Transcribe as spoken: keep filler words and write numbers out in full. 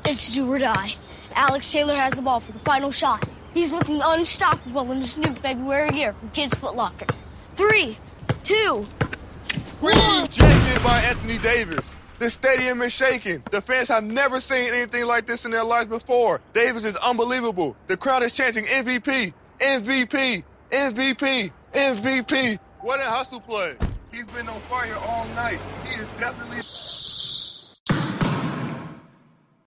It's do or die. Alex Taylor has the ball for the final shot. He's looking unstoppable in his new February gear from Kidsfootlocker. Three, two, one. Rejected by Anthony Davis. The stadium is shaking. The fans have never seen anything like this in their lives before. Davis is unbelievable. The crowd is chanting M V P, M V P, M V P, M V P. What a hustle play. He's been on fire all night. He is definitely...